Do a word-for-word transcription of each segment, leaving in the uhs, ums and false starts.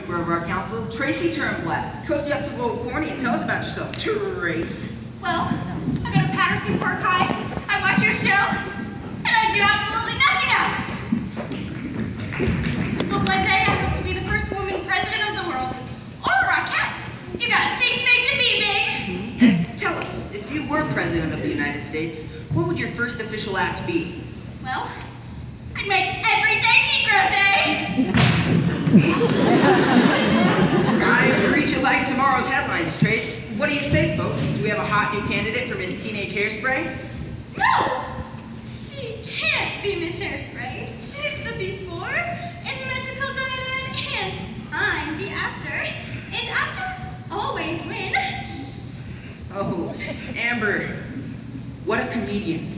member of our council, Tracy Turnblatt. Of course, you have to go corny and tell us about yourself, Trace. Well, I go to Patterson Park High, I watch your show, and I do absolutely nothing else. But one day I hope to be the first woman president of the world. Or a Rockette. You gotta think big to be big. And tell us, if you were president of the United States, what would your first official act be? Well, I'd make Everyday Negro Day. I reach you like tomorrow's headlines, Trace. What do you say, folks? Do we have a hot new candidate for Miss Teenage Hairspray? No! She can't be Miss Hairspray. She's the before and the magical diadem, and I'm the after. And afters always win. Oh, Amber, what a comedian.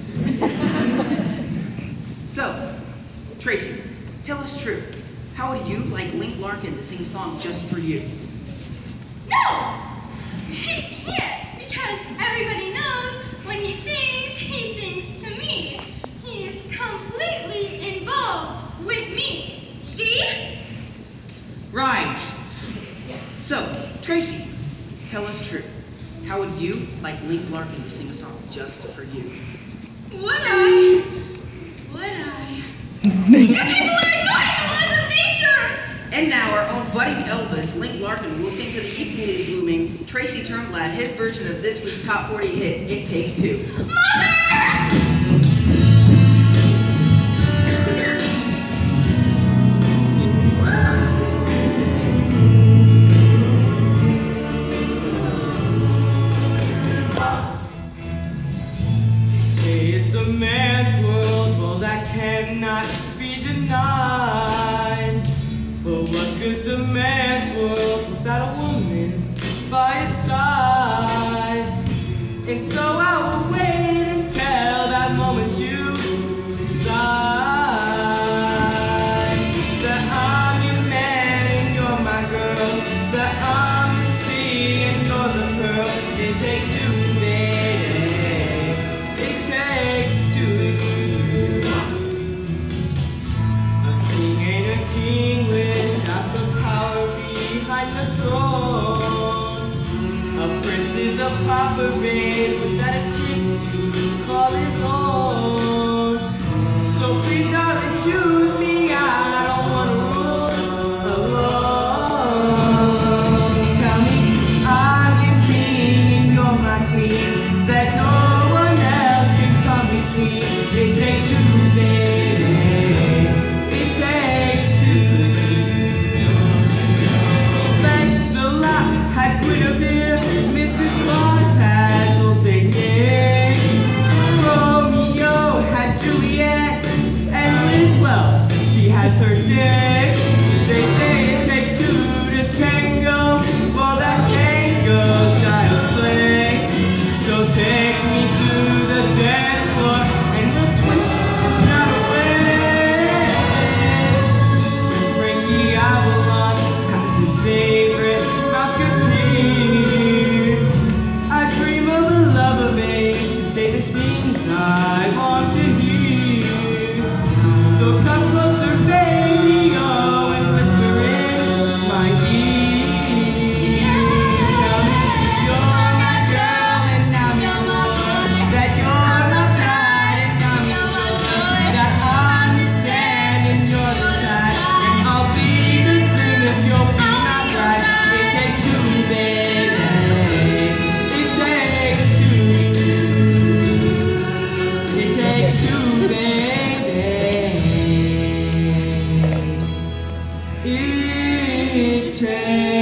So, Tracy, tell us true. How would you like Link Larkin to sing a song just for you? No! He can't, because everybody knows when he sings, he sings to me. He is completely involved with me. See? Right. So, Tracy, tell us true. How would you like Link Larkin to sing a song just for you? Would I? Would I? You people are ignoring the laws of nature! And now our own buddy Elvis, Link Larkin, will sing to the equally blooming Tracy Turnblatt his version of this week's top forty hit, It Takes Two. Mother! Cannot be denied. But what good's a man's world without a woman by his side? And so I will wait until that moment you decide that I'm your man and you're my girl, that I'm the sea and you're the pearl. It takes two, baby. It takes two. King without the power behind the throne. A prince is a pauper, babe, without a chick to call his own. So please, darling, choose me. I don't want to rule alone. Tell me I'm your king and you're my queen, that no one else can come between. It takes two, baby. It takes had Guinevere, Missus Claus has Old Saint Nick. Romeo had Juliet, and Liz, well, she has her dick. They say it takes two to tango, well that tango's child's play. So take me to the dance floor, and we'll twist that away. Just like Frankie Avalon has his favorite I dream of a lover, babe, to say the things I want to hear. So come closer, baby, oh, and whisper in my ear. Tell me you're my girl and I'm your boy, that you're my pride and I'm your joy, that I'm the sand and you're the tide, and I'll be the green if you'll be my bride. It takes two, baby. It takes two. It takes two, baby. It takes